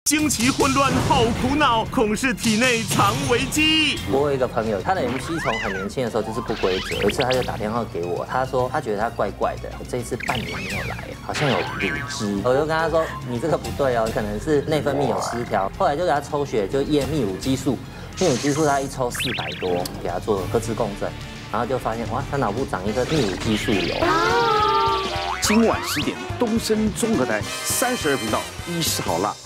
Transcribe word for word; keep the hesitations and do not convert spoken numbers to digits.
惊奇混乱，好苦恼，恐是体内藏危机。 我有一个朋友，他的 M C 从很年轻的时候就是不规则。有一次他就打电话给我，他说他觉得他怪怪的，这一次半年没有来，好像有乳汁。我就跟他说，你这个不对哦，可能是内分泌有失调。后来就给他抽血，就验泌乳激素，泌乳激素他一抽四百多，给他做核磁共振，然后就发现哇，他脑部长一颗泌乳激素瘤。 今晚十点，东森综合台三十二频道，医师好辣。